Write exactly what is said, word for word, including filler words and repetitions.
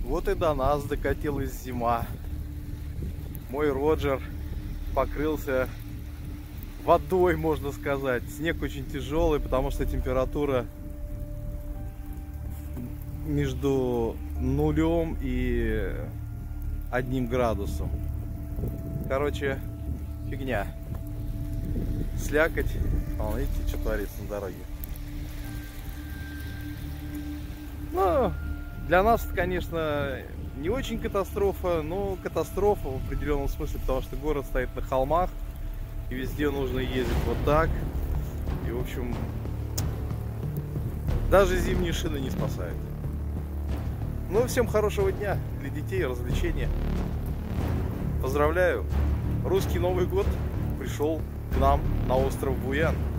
Вот и до нас докатилась зима. Мой Роджер покрылся водой, можно сказать. Снег очень тяжелый, потому что температура между нулем и одним градусом. Короче, фигня. Слякоть. Вон, видите, что творится на дороге. Ну, для нас это, конечно, не очень катастрофа, но катастрофа в определенном смысле, потому что город стоит на холмах, и везде нужно ездить вот так. И, в общем, даже зимние шины не спасают. Ну, всем хорошего дня для детей, развлечения. Поздравляю! Русский Новый год пришел к нам на остров Буян.